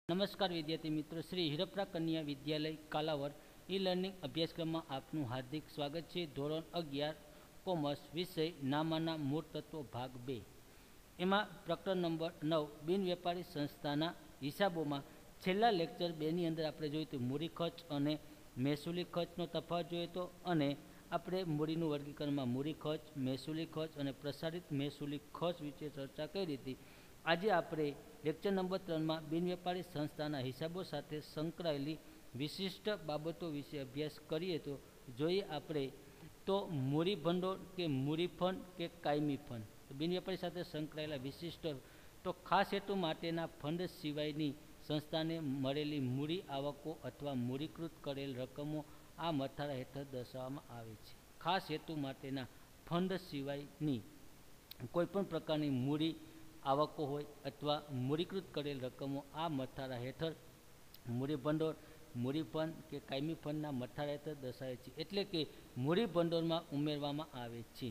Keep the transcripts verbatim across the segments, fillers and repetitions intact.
नमस्कार विद्यार्थी मित्रों, श्री हिरप्रा कन्या विद्यालय कालावर ई लर्निंग अभ्यासक्रम में आपनु हार्दिक स्वागत है। धोरण अगियार कॉमर्स विषय नामाना मूळ तत्व भाग बे एमा प्रकरण नंबर नौ बिन वेपारी संस्थाना हिसाबों में छेल्ला लेक्चर बेनी अंदर आपणे जोयुं तो मूडी खर्च अने महसूली खर्चनो तफावत जोयो तो अने आपणे मूडीनुं वर्गीकरण में मूडी खर्च, महसूली खर्च अने प्रसारित महसूली खर्च विषे चर्चा करी हती। आज आपणे लेक्चर नंबर त्रण में बिन वेपारी संस्थाना हिसाबों साथे संकळायेली विशिष्ट बाबतों विषे अभ्यास करीए तो जोईए आपणे तो मूडी भंडोळ के मूडी फंड के कायमी फंड। तो बिन वेपारी साथे संकळायेला विशिष्ट तो खास हेतु माटेना फंड सिवायनी संस्थाने मळेली मूडी आवको अथवा मूडीकृत करेल रकमों आ मथाळा हेठळ दर्शाववामां आवे छे। खास हेतु माटेना फंड सिवायनी कोईपण प्रकारनी मूडी आवको होय अथवा मूडीकृत करेल रकमों आ मथाळा हेठळ मूडी भंडोळ, मूडी फंड के कायमी फंडना मथाळा हेठळ दर्शावे छे, एटले के मूडी भंडोळमां उमेरवामां आवे छे।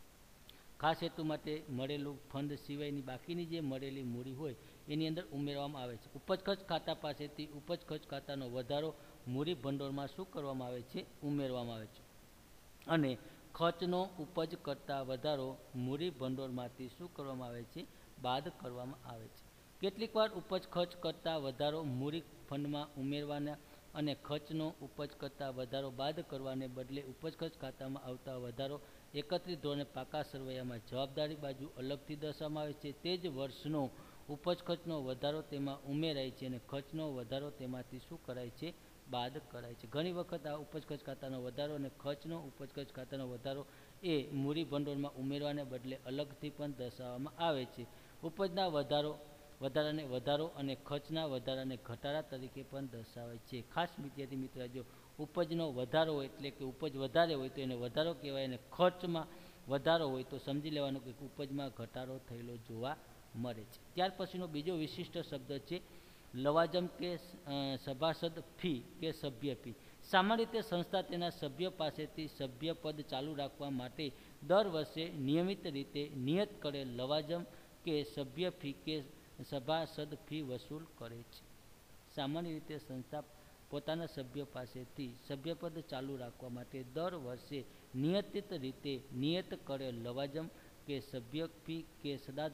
खास हेतु माटे मळेલું फंड सिवायनी बाकीनी जे मळेली मूडी होय एनी अंदर उमेरवामां आवे छे। उपज खर्च खाता पासेथी उपज खर्च खातानो वधारो मूडी भंडोळमां शुं करवामां आवे छे? उमेरवामां आवे छे। अने खर्चनो उपज करता वधारो मूडी भंडोळमांथी शुं करवामां आवे छे? बाद करवामां आवे छे। केटलीकवार उपज खर्च करता वधारो मूडी फंडमां उमेरवाना अने खर्चनो उपज करता वधारो बाद करवाने बदले उपज खर्च खातामां आवता वधारो एकत्रित धोरणे पाका सरवैयामां जवाबदारी बाजू अलगथी दर्शाववामां आवे छे। ते ज वर्षनो उपज खर्चनो वधारो तेमां उमेराय छे अने खर्चनो वधारो तेमांथी शुं कराय छे? बाद कराय छे। घणी वखत आ उपज खर्च खातानो वधारो अने खर्चनो उपज खर्च खातानो वधारो ए मूडी भंडोळमां उमेरवाने बदले अलगथी पण दर्शाववामां आवे छे। उपजना वधारो વધારાને વધારો અને ખર્ચના વધારાને ઘટાડા તરીકે પણ દર્શાવાય છે। ખાસ વિદ્યાર્થી મિત્રો, જો ઉપજનો વધારો હોય એટલે કે ઉપજ વધારે હોય તો એને વધારો કહેવાય અને ખર્ચમાં વધારો હોય તો સમજી લેવાનું કે ઉપજમાં ઘટાડો થયેલો જોવા મળે છે। ત્યાર પછીનો બીજો વિશિષ્ટ શબ્દ છે લવાજમ કે સભાસદ ફી કે સભ્ય ફી। સામાન્ય રીતે સંસ્થા તેના સભ્ય પાસેથી સભ્યપદ ચાલુ રાખવા માટે દર વર્ષે નિયમિત રીતે નિયત કરેલ લવાજમ કે સભ્ય ફી કે સભાસદ ફી વસૂલ કરે છે। સામાન્ય રીતે સંસ્થા પોતાના સભ્યો પાસેથી સભ્યપદ ચાલુ રાખવા માટે દર વર્ષે નિયતિત રીતે નિયત કરેલ લવાજમ કે સભ્ય ફી કે સદાદ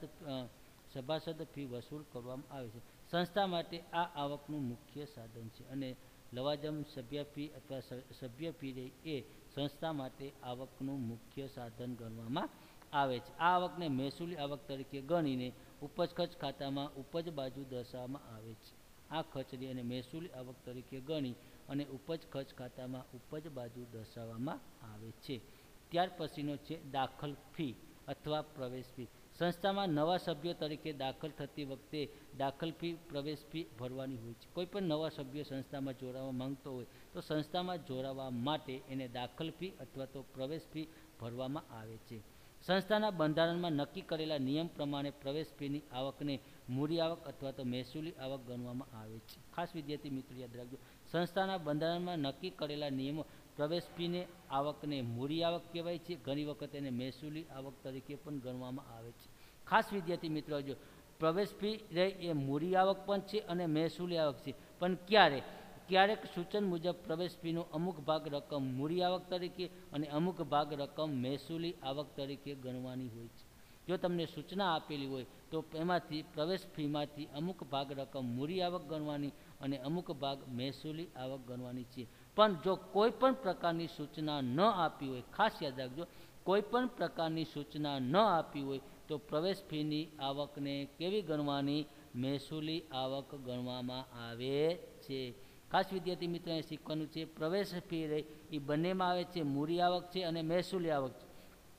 સભાસદ ફી વસૂલ કરવામાં આવે છે। સંસ્થા માટે આ આવકનું મુખ્ય સાધન છે અને લવાજમ, સભ્ય ફી અથવા સભ્ય ફી એ સંસ્થા માટે આવકનું મુખ્ય સાધન ગણવામાં આવે છે। આ આવકને મહેસૂલી આવક તરીકે ગણીને ઉપજ ખર્ચ ખાતામાં ઉપજ બાજુ દર્શાવવામાં આવે છે। આ ખર્ચની અને મહેસૂલી આવક તરીકે ગણી અને ઉપજ ખર્ચ ખાતામાં ઉપજ બાજુ દર્શાવવામાં આવે છે। ત્યાર પછીનો છે દાખલ ફી અથવા પ્રવેશ ફી। સંસ્થામાં નવા સભ્યો તરીકે દાખલ થતી વખતે દાખલ ફી, પ્રવેશ ફી ભરવાની હોય છે। કોઈ પણ નવા સભ્ય સંસ્થામાં જોડાવા માંગતો હોય તો સંસ્થામાં જોડાવા માટે એને દાખલ ફી અથવા તો પ્રવેશ ફી ભરવામાં આવે છે। સંસ્થાના બંધારણમાં નક્કી કરેલા નિયમ પ્રમાણે પ્રવેશ ફીની આવકને મૂડી આવક અથવા તો મહેસૂલી આવક ગણવામાં આવે છે। ખાસ વિદ્યાર્થી મિત્રો યાદ રાખજો, સંસ્થાના બંધારણમાં નક્કી કરેલા નિયમો પ્રવેશ ફીને આવકને મૂડી આવક કહેવાય છે। ઘણી વખત એને મહેસૂલી આવક તરીકે પણ ગણવામાં આવે છે। ખાસ વિદ્યાર્થી મિત્રો જો પ્રવેશ ફી રહે એ મૂડી આવક પણ છે અને મહેસૂલી આવક છે, પણ ક્યારે ક્યારેક સૂચન મુજબ પ્રવેશ ફીનો અમુક ભાગ રકમ મૂડી આવક તરીકે અને અમુક ભાગ રકમ મહેસૂલી આવક તરીકે ગણવાની હોય છે। જો તમને સૂચના આપેલી હોય તો એમાંથી પ્રવેશ ફીમાંથી અમુક ભાગ રકમ મૂડી આવક ગણવાની અને અમુક ભાગ મહેસૂલી આવક ગણવાની છે। પણ જો કોઈ પણ પ્રકારની સૂચના ન આપી હોય, ખાસ યાદ રાખજો, કોઈ પણ પ્રકારની સૂચના ન આપી હોય તો પ્રવેશ ફીની આવકને કેવી ગણવાની? મહેસૂલી આવક ગણવામાં આવે છે। ખાસ વિદ્યાર્થી મિત્રો એ શીખવાનું છે પ્રવેશ ફી રહી એ બંનેમાં આવે છે, મૂડી આવક છે અને મહેસૂલી આવક છે।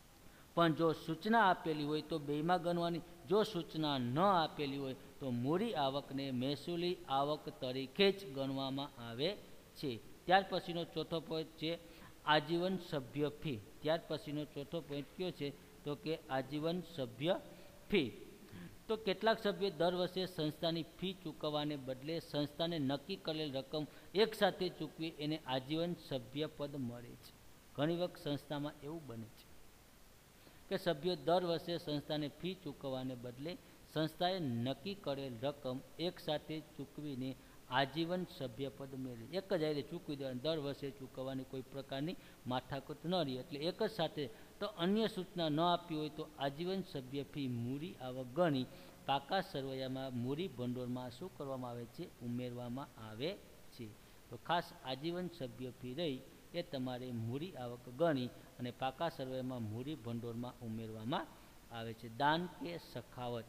પણ જો સૂચના આપેલી હોય તો બેમાં ગણવાની। જો સૂચના ન આપેલી હોય તો મૂડી આવકને મહેસૂલી આવક તરીકે જ ગણવામાં આવે છે। ત્યાર પછીનો ચોથો પોઈન્ટ છે આજીવન સભ્ય ફી। ત્યાર પછીનો ચોથો પોઈન્ટ કયો છે તો કે આજીવન સભ્ય ફી। તો કેટલાક સભ્યો દર વર્ષે સંસ્થાની ફી ચૂકવવાને બદલે સંસ્થાને નક્કી કરેલ રકમ એકસાથે ચૂકવી એને આજીવન સભ્યપદ મળે છે। ઘણી વખત સંસ્થામાં એવું બને છે કે સભ્યો દર વર્ષે સંસ્થાને ફી ચૂકવવાને બદલે સંસ્થાએ નક્કી કરેલ રકમ એક સાથે ચૂકવીને આજીવન સભ્યપદ મેળવે. એક જ હારે ચૂકવી દેવાની, દર વર્ષે ચૂકવવાની કોઈ પ્રકારની માથાકૂટ ન રહી. એટલે એક જ સાથે. તો અન્ય સૂચના ન આપી હોય તો આજીવન સભ્ય ફી મૂડી આવક ગણી પાકા સરવૈયામાં મૂડી ભંડોળમાં શું કરવામાં આવે છે? ઉમેરવામાં આવે છે. તો ખાસ આજીવન સભ્ય ફી રહી એ તમારે મૂડી આવક ગણી અને પાકા સરવૈયામાં મૂડી ભંડોળમાં ઉમેરવામાં આવે છે. દાન કે સખાવત.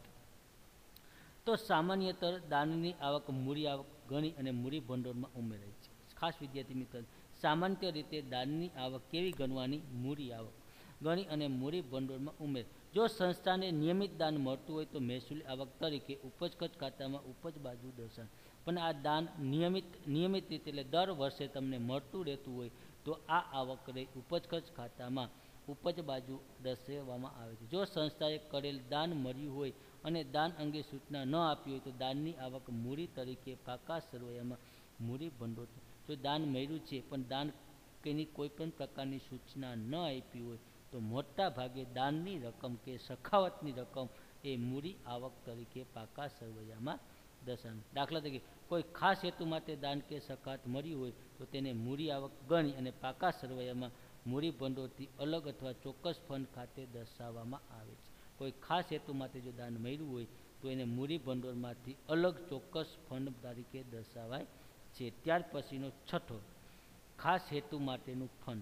તો સામાન્યતર દાનની આવક મૂડી આવક ગણી અને મૂડી ભંડોળમાં ઉમેરાય છે. ખાસ વિદ્યાર્થી મિત્રો, સામાન્ય રીતે દાનની આવક કેવી ગણવાની? મૂડી આવક ગણી અને મૂડી ભંડોળમાં ઉમેર. જો સંસ્થાને નિયમિત દાન મળતું હોય તો મહેસૂલી આવક તરીકે ઉપજ ખર્ચ ખાતામાં ઉપજ બાજુ દર્શાવે. પણ આ દાન નિયમિત નિયમિત રીતે એટલે દર વર્ષે તમને મળતું રહેતું હોય તો આ આવક રહી ઉપજ ખર્ચ ખાતામાં ઉપજ બાજુ દર્શાવવામાં આવે છે. જો સંસ્થાએ કરેલ દાન મળ્યું હોય અને દાન અંગે સૂચના ન આપી હોય તો દાનની આવક મૂડી તરીકે પાકા સરવૈયામાં મૂડી ભંડોળ. જો દાન મળ્યું છે પણ દાન કેની કોઈ પણ પ્રકારની સૂચના ન આપી હોય તો મોટા ભાગે દાનની રકમ કે સખાવતની રકમ એ મૂડી આવક તરીકે પાકા સરવૈયામાં દર્શાવે. દાખલા તરીકે કોઈ ખાસ હેતુ માટે દાન કે સખાવત મળ્યું હોય તો તેને મૂડી આવક ગણી અને પાકા સરવૈયામાં મૂડી ભંડોળથી અલગ અથવા ચોક્કસ ફંડ ખાતે દર્શાવવામાં આવે છે. કોઈ ખાસ હેતુ માટે જો દાન મળ્યું હોય તો એને મૂડી ભંડોળમાંથી અલગ ચોક્કસ ફંડ તરીકે દર્શાવાય છે. ત્યાર પછીનો છઠ્ઠો, ખાસ હેતુ માટેનું ફંડ.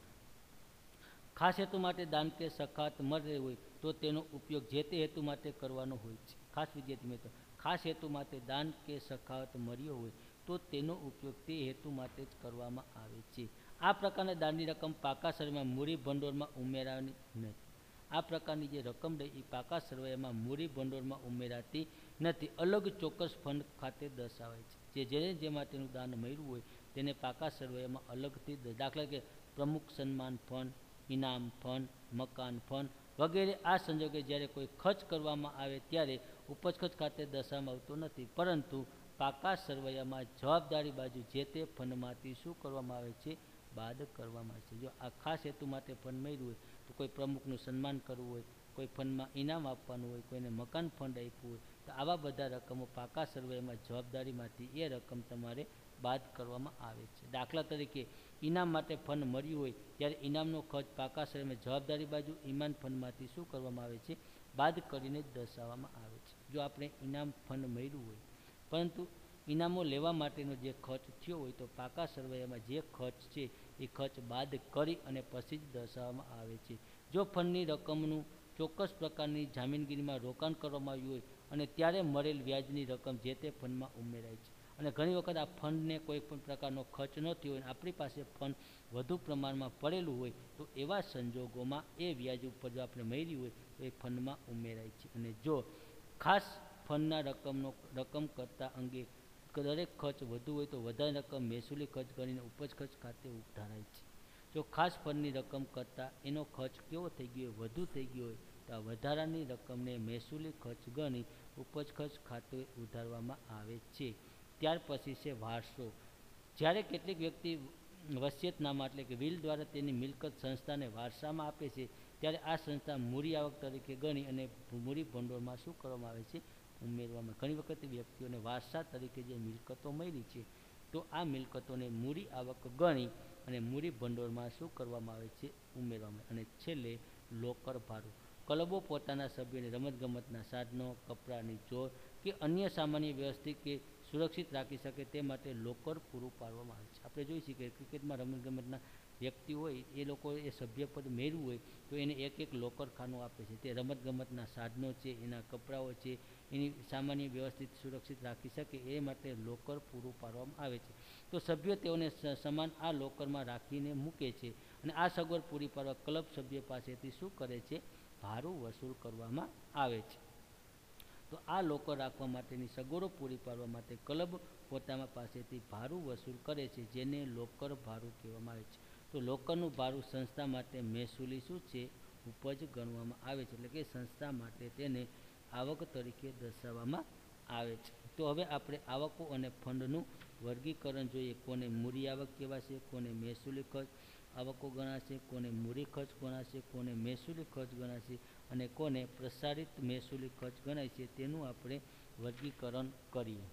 ખાસ હેતુ માટે દાન કે સખાવત મળે હોય તો તેનો ઉપયોગ જે તે હેતુ માટે કરવાનો હોય છે. ખાસ વિદ્યાર્થી મિત્રો, ખાસ હેતુ માટે દાન કે સખાવત મળ્યો હોય તો તેનો ઉપયોગ તે હેતુ માટે જ કરવામાં આવે છે. આ પ્રકારના દાનની રકમ પાકા સરવૈયામાં મૂડી ભંડોળમાં ઉમેરાવાની નથી. આ પ્રકારની જે રકમ રહી એ પાકા સરવૈયામાં મૂડી ભંડોળમાં ઉમેરાતી નથી, અલગ ચોક્કસ ફંડ ખાતે દર્શાવાય છે. જે જેને જે માટેનું દાન મળ્યું હોય તેને પાકા સરવૈયામાં અલગથી, દાખલા કે પ્રમુખ સન્માન ફંડ, ઇનામ ફંડ, મકાન ફંડ વગેરે. આ સંજોગે જ્યારે કોઈ ખર્ચ કરવામાં આવે ત્યારે ઉપજ ખર્ચ ખાતે દર્શાવવામાં આવતો નથી, પરંતુ પાકા સરવૈયામાં જવાબદારી બાજુ જે તે ફંડમાંથી શું કરવામાં આવે છે? બાદ કરવામાં આવે છે. જો આ ખાસ હેતુ માટે ફંડ મળ્યું હોય તો કોઈ પ્રમુખનું સન્માન કરવું હોય, કોઈ ફંડમાં ઇનામ આપવાનું હોય, કોઈને મકાન ફંડ આપ્યું હોય તો આવા બધા રકમો પાકા સરવૈયામાં જવાબદારીમાંથી એ રકમ તમારે બાદ કરવામાં આવે છે. દાખલા તરીકે ઇનામ માટે ફંડ મળ્યું હોય ત્યારે ઇનામનો ખર્ચ પાકા સરવૈયામાં જવાબદારી બાજુ ઇનામ ફંડમાંથી શું કરવામાં આવે છે? બાદ કરીને જ દર્શાવવામાં આવે છે. જો આપણે ઇનામ ફંડ મળ્યું હોય પરંતુ ઇનામો લેવા માટેનો જે ખર્ચ થયો હોય તો પાકા સરવૈયામાં જે ખર્ચ છે એ ખર્ચ બાદ કરી અને પછી જ દર્શાવવામાં આવે છે. જો ફંડની રકમનું ચોક્કસ પ્રકારની જામીનગીરીમાં રોકાણ કરવામાં આવ્યું હોય અને ત્યારે મળેલ વ્યાજની રકમ જે તે ફંડમાં ઉમેરાય છે અને ઘણી વખત આ ફંડને કોઈ પણ પ્રકારનો ખર્ચ ન થયો હોય, આપણી પાસે ફંડ વધુ પ્રમાણમાં પડેલું હોય તો એવા સંજોગોમાં એ વ્યાજ ઉપર જો આપણે મેળવી હોય તો એ ફંડમાં ઉમેરાય છે. અને જો ખાસ ફંડના રકમનો રકમ કરતા અંગે દરેક ખર્ચ વધુ હોય તો વધારે રકમ મહેસૂલી ખર્ચ ગણીને ઉપજ ખર્ચ ખાતે ઉધારાય છે. જો ખાસ ફંડની રકમ કરતાં એનો ખર્ચ કેવો થઈ ગયો હોય? વધુ થઈ ગયો હોય તો આ વધારાની રકમને મહેસૂલી ખર્ચ ગણી ઉપજ ખર્ચ ખાતે ઉધારવામાં આવે છે. ત્યાર પછી છે વારસો. જ્યારે કેટલીક વ્યક્તિ વસિયતનામા એટલે કે વિલ દ્વારા તેની મિલકત સંસ્થાને વારસામાં આપે છે ત્યારે આ સંસ્થા મૂડી આવક તરીકે ગણી અને મૂડી ભંડોળમાં શું કરવામાં આવે છે? ઉમેરવામાં. ઘણી વખત વ્યક્તિઓને વારસા તરીકે જે મિલકતો મળી છે તો આ મિલકતોને મૂડી આવક ગણી અને મૂડી ભંડોળમાં શું કરવામાં આવે છે? ઉમેરવામાં. અને છેલ્લે લોકર ભાડું. ક્લબો પોતાના સભ્યોને રમતગમતના સાધનો, કપડાની જોર કે અન્ય સામાન્ય વ્યવસ્થિત કે સુરક્ષિત રાખી શકે તે માટે લોકર પૂરું પાડવામાં આવે છે. આપણે જોઈ છીએ કે ક્રિકેટમાં રમતગમતના વ્યક્તિ હોય એ લોકો એ સભ્યપદ મેળવું હોય તો એને એક એક લોકર ખાનું આપે છે. તે રમતગમતના સાધનો છે, એના કપડાઓ છે, એની સામાન્ય વ્યવસ્થિત સુરક્ષિત રાખી શકે એ માટે લોકર પૂરું પાડવામાં આવે છે. તો સભ્યો તેઓને સમાન આ લોકરમાં રાખીને મૂકે છે અને આ સગવડ પૂરી પાડવા ક્લબ સભ્ય પાસેથી શું કરે છે? ભાડું વસૂલ કરવામાં આવે છે. તો આ લોકર રાખવા માટેની સગવડો પૂરી પાડવા માટે ક્લબ પોતાના પાસેથી ભાડું વસૂલ કરે છે જેને લોકર ભાડું કહેવામાં આવે છે. તો લોકરનું ભાડું સંસ્થા માટે મહેસૂલી શું છે? ઉપજ ગણવામાં આવે છે, એટલે કે સંસ્થા માટે તેને આવક તરીકે દર્શાવવામાં આવે છે. તો હવે આપણે આવકો અને ફંડનું વર્ગીકરણ જોઈએ. કોને મૂડી આવક કહેવાશે, કોને મહેસૂલી ખર્ચ આવકો ગણાશે, કોને મૂડી ખર્ચ ગણાશે, કોને મહેસૂલી ખર્ચ ગણાશે અને કોને પ્રસારિત મહેસૂલી ખર્ચ ગણાય છે તેનું આપણે વર્ગીકરણ કરીએ.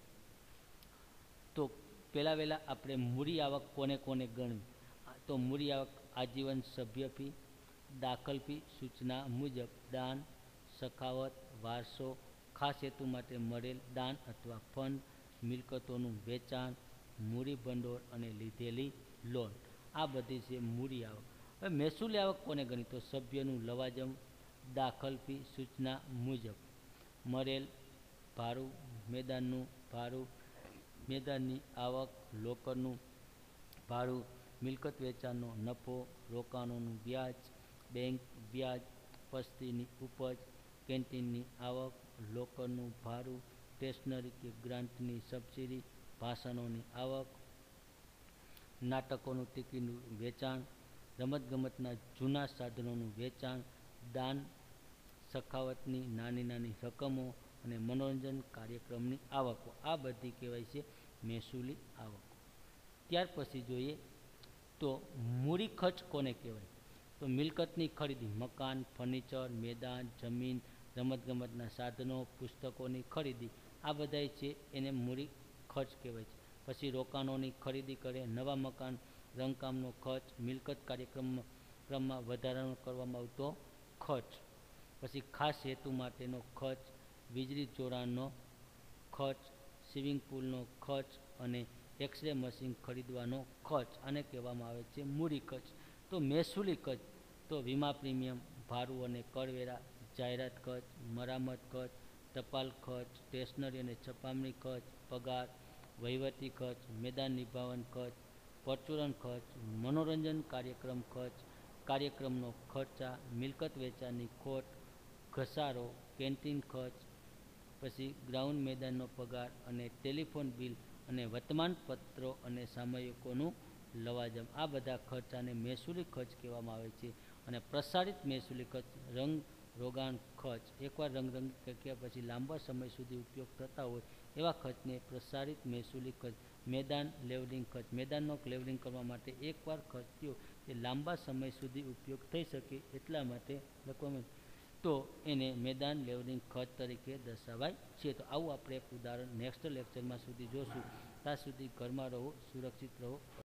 તો પહેલાં વહેલા આપણે મૂડી આવક કોને કોને ગણવી. તો મૂડી આવક આજીવન સભ્ય ફી, દાખલ ફી, સૂચના મુજબ દાન, સખાવત, વારસો, ખાસ હેતુ માટે મળેલ દાન અથવા ફંડ, મિલકતોનું વેચાણ, મૂડી ભંડોળ અને લીધેલી લોન, આ બધી છે મૂડી આવક. હવે મહેસૂલી આવક કોને ગણી. તો સભ્યનું લવાજમ, દાખલ ફી, સૂચના મુજબ મળેલ ભાડું, મેદાનનું ભાડું, મેદાનની આવક, લોકરનું ભાડું, મિલકત વેચાણનો નફો, રોકાણોનું વ્યાજ, બેંક વ્યાજ, પસ્તીની ઉપજ, કેન્ટીનની આવક, લોકરનું ભાડું, સ્ટેશનરી કે ગ્રાન્ટની સબસિડી, ભાષણોની આવક, નાટકોનું ટિકિટનું વેચાણ, રમતગમતના જૂના સાધનોનું વેચાણ, દાન, સખાવતની નાની નાની રકમો અને મનોરંજન કાર્યક્રમની આવકો, આ બધી કહેવાય છે મહેસૂલી આવકો. ત્યાર પછી જોઈએ તો મૂડી ખર્ચ કોને કહેવાય. તો મિલકતની ખરીદી, મકાન, ફર્નિચર, મેદાન, જમીન, રમતગમતના સાધનો, પુસ્તકોની ખરીદી, આ બધાય છે એને મૂડી ખર્ચ કહેવાય છે. પછી રોકાણોની ખરીદી કરે, નવા મકાન, રંગકામનો ખર્ચ, મિલકત કાર્યક્રમમાં ક્રમમાં વધારાનો કરવામાં આવતો ખર્ચ. પછી ખાસ હેતુ માટેનો ખર્ચ, વીજળી જોડાણનો ખર્ચ, સ્વિમિંગ પુલનો ખર્ચ અને એક્સરે મશીન ખરીદવાનો ખર્ચ, આને કહેવામાં આવે છે મૂડી ખર્ચ. તો મહેસૂલી ખર્ચ તો વીમા પ્રીમિયમ, ભાડું અને કરવેરા, જાહેરાત ખર્ચ, મરામત ખર્ચ, ટપાલ ખર્ચ, સ્ટેશનરી અને છપામણી ખર્ચ, પગાર, વહીવટી ખર્ચ, મેદાન નિભાવન ખર્ચ, પરચુરણ ખર્ચ, મનોરંજન કાર્યક્રમ ખર્ચ, કાર્યક્રમનો ખર્ચા, મિલકત વેચાણની ખોટ, ઘસારો, કેન્ટીન ખર્ચ, પછી ગ્રાઉન્ડ મેદાનનો પગાર અને ટેલિફોન બિલ અને વર્તમાનપત્રો અને સામયિકોનું લવાજમ, આ બધા ખર્ચાને મહેસૂલી ખર્ચ કહેવામાં આવે છે. અને પ્રસારિત મહેસૂલી ખર્ચ, રંગ રોગાણ ખર્ચ, એકવાર રંગરંગ કર્યા પછી લાંબા સમય સુધી ઉપયોગ થતા હોય એવા ખર્ચને પ્રસારિત મહેસૂલી ખર્ચ. મેદાન લેવલિંગ ખર્ચ, મેદાનનો લેવલિંગ કરવા માટે એકવાર ખર્ચ થયો એ લાંબા સમય સુધી ઉપયોગ થઈ શકે એટલા માટે લખવામાં, તો એને મેદાન લેવલિંગ ખર્ચ તરીકે દર્શાવાય છે. તો આવું આપણે એક ઉદાહરણ નેક્સ્ટ લેક્ચરમાં સુધી જોશું. ત્યાં સુધી ઘરમાં રહો, સુરક્ષિત રહો.